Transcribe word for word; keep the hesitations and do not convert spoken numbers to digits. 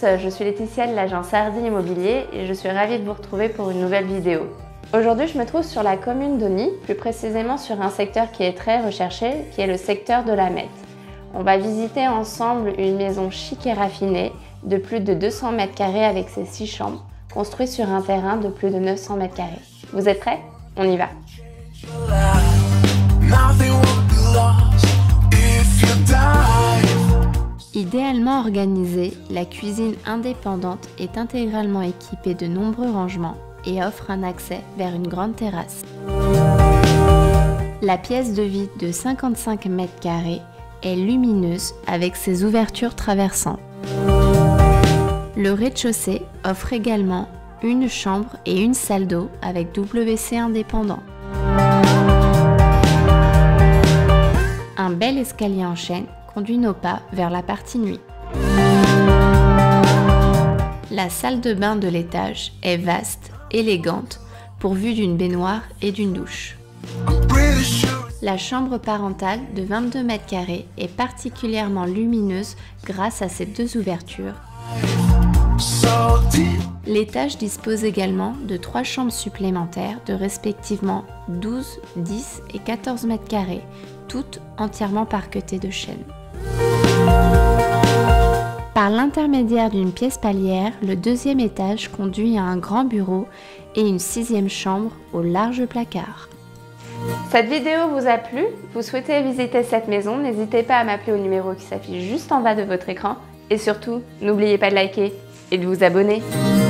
je suis Laetitia de l'agence Hardy Immobilier et je suis ravie de vous retrouver pour une nouvelle vidéo. Aujourd'hui, je me trouve sur la commune d'Auny, plus précisément sur un secteur qui est très recherché, qui est le secteur de la Mette. On va visiter ensemble une maison chic et raffinée de plus de deux cents mètres carrés avec ses six chambres, construite sur un terrain de plus de neuf cents mètres carrés. Vous êtes prêts? On y va! Idéalement organisée, la cuisine indépendante est intégralement équipée de nombreux rangements et offre un accès vers une grande terrasse. La pièce de vie de cinquante-cinq mètres carrés est lumineuse avec ses ouvertures traversantes. Le rez-de-chaussée offre également une chambre et une salle d'eau avec W C indépendant. Un bel escalier en chaîne conduit nos pas vers la partie nuit. La salle de bain de l'étage est vaste, élégante, pourvue d'une baignoire et d'une douche. La chambre parentale de vingt-deux mètres carrés est particulièrement lumineuse grâce à ses deux ouvertures. L'étage dispose également de trois chambres supplémentaires de respectivement douze, dix et quatorze mètres carrés, toutes entièrement parquetées de chêne. Par l'intermédiaire d'une pièce palière, le deuxième étage conduit à un grand bureau et une sixième chambre au large placard. Cette vidéo vous a plu? Vous souhaitez visiter cette maison? N'hésitez pas à m'appeler au numéro qui s'affiche juste en bas de votre écran. Et surtout, n'oubliez pas de liker et de vous abonner.